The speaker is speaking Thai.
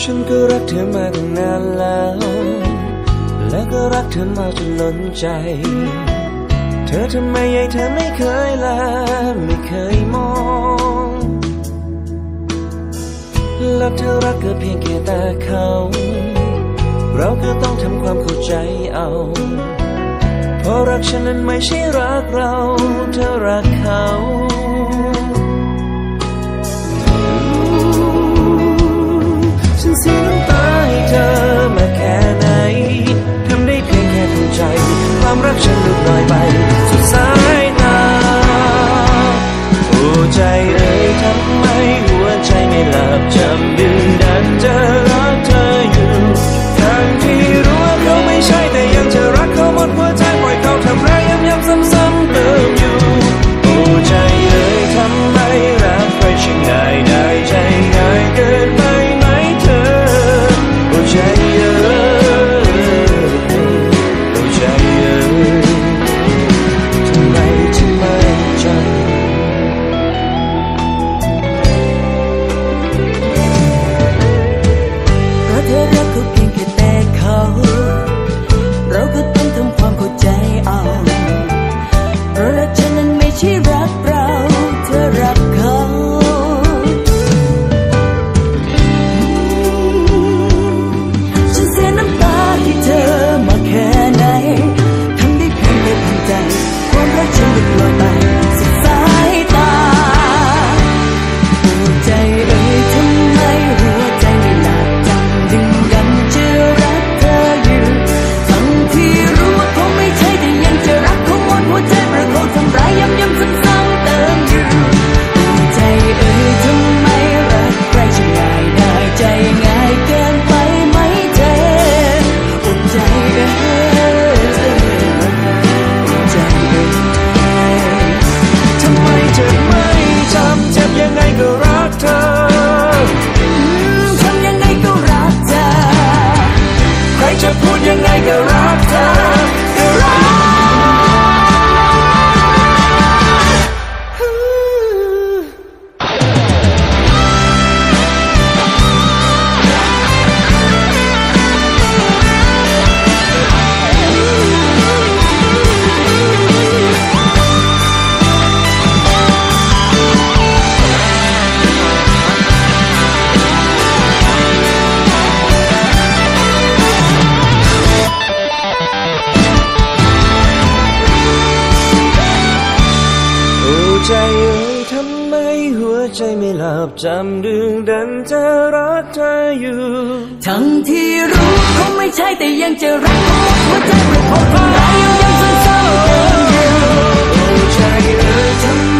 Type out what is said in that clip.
ฉันก็รักเธอมาตั้งนานแล้วและก็รักเธอมาจนล้นใจเธอทำไมเธอไม่เคยลาไม่เคยมองและเธอรักก็เพียงแค่แต่เขาเราก็ต้องทำความเข้าใจเอาเพราะรักฉันนั้นไม่ใช่รักเราเธอรักเขาฉันเสียน้ำตาให้เธอมาแค่ไหนทำได้เพียงแค่ทำใจความรักฉันลุกลอยไปสุดสายตาโอ้ใจเอ่ยทำไมหัวใจไม่หลับจำดึงดันจะรักเธออยู่ทั้งที่รู้ว่าเขาไม่ใช่แต่ยังจะรักเขาหมดหัวใจปล่อยเขาทำร้ายย้ำๆซ้ำๆเติมอยู่โอ้ใจเอ่ยทำไมรักใครช่างง่ายได้ใจง่ายเกินไปไหมเธอโอ้ใจเอ่ยโอ้ใจเอ่ยทำไมถึงไม่จำเธอรักเขาเพียงแค่แต่เขาเราก็ต้องทำความเข้าใจเอาเพราะรักฉันนั้นไม่ใช่รักเราเธอรักเขาฉันเสียน้ำตาให้เธอมาแค่ไหนทำได้เพียงแค่ทำใจความรักฉันหลุดลอยไปสุดสายตาหัวใจเอ่ยทำไมหัวใจไม่หลับจำดึงดันจะรักเธออยู่ทั้งที่รู้ว่าเขาไม่ใช่แต่ยังจะรักเขาหมดหัวใจเพราะเขาทำร้ายย้ำๆซ้ำๆเติมอยู่หัวใจเอ่ยทำไมรักใครช่างง่ายได้ใจง่ายเกินไปไหมเธอหัวใจเอ่ยหัวใจเอ่ยทำไมเธอไม่จำเจ็บยังไงก็รักเธอทำยังไงก็รักเธอใครจะพูดยังไงก็รักเธอก็รักใจเอ่ยทำไมหัวใจไม่หลับจำดึงดันจะรักเธออยู่ทั้งที่รู้เขาไม่ใช่แต่ยังจะรักเขาหัวใจเพราะเขาทำร้ายย้ำๆซ้ำๆเติมอยู่ใจเอ่ยทำ